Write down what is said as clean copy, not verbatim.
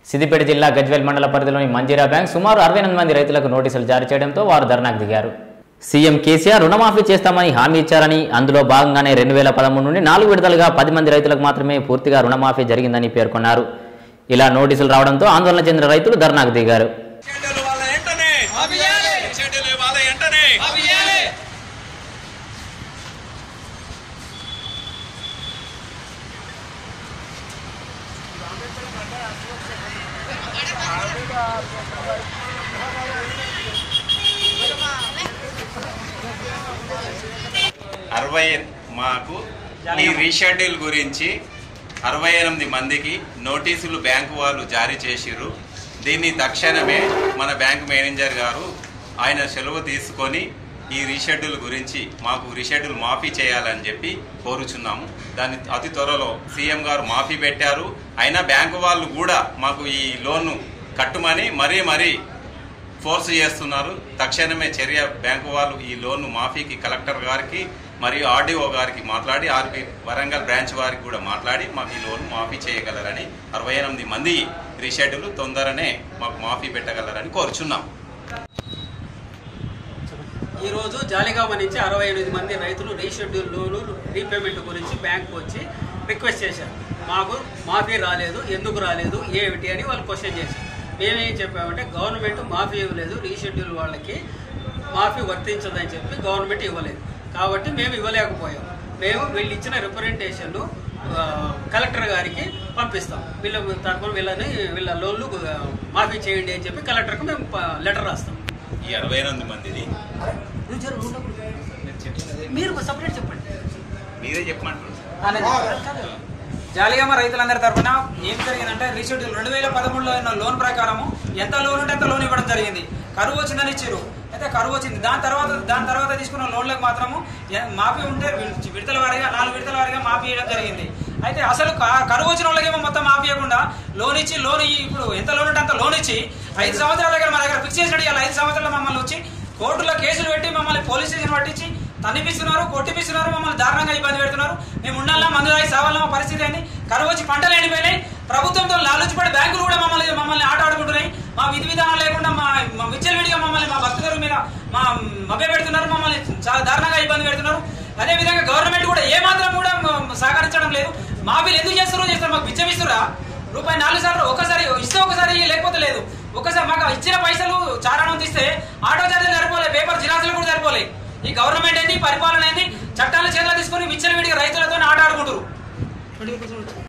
సిద్దిపేట జిల్లా గజ్వేల్ మండల పరిధిలోని మంజీరా బ్యాంక్ సుమారు 68 మంది రైతులకు నోటీసులు జారీ చేయడంతో వారు ధర్నాకు దిగారు. సీఎం కేసీఆర్ రుణమాఫీ చేస్తామని హామీ ఇచ్చారని, అందులో భాగంగానే 2013 నుండి 4 విడతలుగా 10 మంది రైతులకు మాత్రమే పూర్తిగా రుణమాఫీ జరిగిందని పేర్కొన్నారు. ఇలా నోటీసులు రావడంతో ఆందోళన చెందిన రైతులు ధర్నాకు దిగారు. మాకు ఈ రీషెడ్యూల్ గురించి 68 మందికి నోటీసులు బ్యాంకు వాళ్ళు జారీ చేసిర్రు. దీన్ని తక్షణమే మన బ్యాంకు మేనేజర్ గారు ఆయన సెలవు తీసుకొని ఈ రీషెడ్యూల్ గురించి మాకు రీషెడ్యూల్ మాఫీ చేయాలని చెప్పి కోరుచున్నాము. దాన్ని అతి త్వరలో సీఎం గారు మాఫీ పెట్టారు. అయినా బ్యాంకు వాళ్ళు కూడా మాకు ఈ లోన్ను కట్టుమని మరీ ఫోర్స్ చేస్తున్నారు. తక్షణమే చర్య బ్యాంకు వాళ్ళు ఈ లోన్ను మాఫీకి కలెక్టర్ గారికి మరియు ఆర్డీఓ గారికి మాట్లాడి ఆర్బీ వరంగల్ బ్రాంచ్ వారికి కూడా మాట్లాడి మాకు ఈ లోన్ మాఫీ చేయగలరని 68 మంది రీషెడ్యూల్ తొందరనే మాకు మాఫీ పెట్టగలరని కోరుచున్నాం. ఈరోజు జాలిగామ నుంచి 68 మంది రైతులు రీషెడ్యూల్ లోను రీపేమెంట్ గురించి బ్యాంకు వచ్చి రిక్వెస్ట్ చేశారు. మాకు మాఫీ రాలేదు, ఎందుకు రాలేదు ఏమిటి అని వాళ్ళు క్వశ్చన్ చేశారు. మేమేం చెప్పామంటే గవర్నమెంట్ మాఫీ ఇవ్వలేదు, రీషెడ్యూల్ వాళ్ళకి మాఫీ వర్తించదని చెప్పి గవర్నమెంట్ ఇవ్వలేదు కాబట్టి మేము ఇవ్వలేకపోయాం. మేము వీళ్ళు ఇచ్చిన రిప్రజెంటేషన్ కలెక్టర్ గారికి పంపిస్తాం. వీళ్ళ తరఫున వీళ్ళ లోన్లు మాఫీ చేయండి అని చెప్పి కలెక్టర్కి మేము లెటర్ రాస్తాం. ఈ 68 మందిది మీరు సపరేట్ చెప్పండి, మీరే చెప్పమంటారు. జాలిగామ రైతులందరి తరఫున ఏం జరిగిందంటే రీషెడ్యూల్ 2013లో ఉన్న లోన్ ప్రకారము ఎంత లోన్ ఉంటే అంత లోన్ ఇవ్వడం జరిగింది. కరువు వచ్చిందని ఇచ్చారు, అయితే కరువు వచ్చింది. దాని తర్వాత తీసుకున్న లోన్లకు మాత్రము మాఫీ ఉంటే విడతల వారీగా 4 విడతల వారీగా మాఫీ చేయడం జరిగింది. అయితే అసలు కరువు వచ్చిన వాళ్ళకేమో మొత్తం మాఫీ ఇవ్వకుండా లోన్ ఇచ్చి ఇప్పుడు ఎంత లోన్ ఉంటే అంత లోన్ ఇచ్చి 5 సంవత్సరాల దగ్గర మా దగ్గర ఫిక్స్ చేసినట్టు ఇలా 5 సంవత్సరాలు మమ్మల్ని వచ్చి కోర్టులో కేసులు పెట్టి మమ్మల్ని పోలీస్ స్టేషన్ పట్టించి తనిపిస్తున్నారు, కొట్టిపిస్తున్నారు, మమ్మల్ని దారుణంగా ఇబ్బంది పెడుతున్నారు. మేము ఉండాలా మందు రాయి సావాల మా పరిస్థితి ఏంది? కరువు వచ్చి పంటలు ఎండిపోయినాయి. ప్రభుత్వంతో లాలూచిపడి బ్యాంకులు కూడా మమ్మల్ని ఆట ఆడుకుంటున్నాయి. మా విధి విధానం లేకుండా మా విచ్చలవిడిగా మమ్మల్ని మా భక్తుల మీద మభ్య పెడుతున్నారు, మమ్మల్ని చాలా దారుణంగా ఇబ్బంది పెడుతున్నారు. అదేవిధంగా గవర్నమెంట్ కూడా ఏమాత్రం కూడా సహకరించడం లేదు. మాఫీలు ఎందుకు చేస్తారు? మాకు బిచ్చమిస్తురా ₹4 సార్లు ఒకసారి ఇస్తే ఒకసారి లేకపోతే లేదు. ఒకసారి మాకు ఇచ్చిన పైసలు చారాణం తీస్తే ఆటో చార్జీలు సరిపోలే, పేపర్ జిరాక్స్లు కూడా సరిపోలే. ఈ గవర్నమెంట్ ఏంది, పరిపాలన ఏంది, చట్టాల చేతులు తీసుకొని విచ్చలవిడిగా రైతులతో ఆట ఆడుకుంటారు.